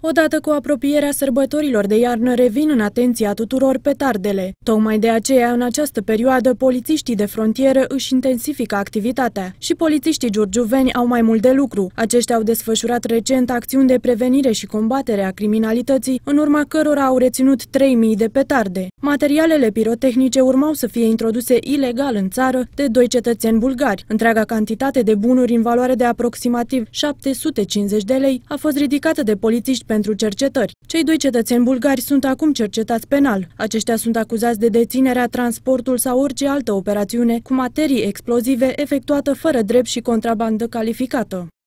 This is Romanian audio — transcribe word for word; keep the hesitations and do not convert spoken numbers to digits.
Odată cu apropierea sărbătorilor de iarnă revin în atenția tuturor petardele. Tocmai de aceea, în această perioadă, polițiștii de frontieră își intensifică activitatea. Și polițiștii giurgiuveni au mai mult de lucru. Aceștia au desfășurat recent acțiuni de prevenire și combatere a criminalității, în urma cărora au reținut trei mii de petarde. Materialele pirotehnice urmau să fie introduse ilegal în țară de doi cetățeni bulgari. Întreaga cantitate de bunuri în valoare de aproximativ șapte sute cincizeci de lei a fost ridicată de polițiști pentru cercetări. Cei doi cetățeni bulgari sunt acum cercetați penal. Aceștia sunt acuzați de deținerea, transportul sau orice altă operațiune cu materii explozive efectuată fără drept și contrabandă calificată.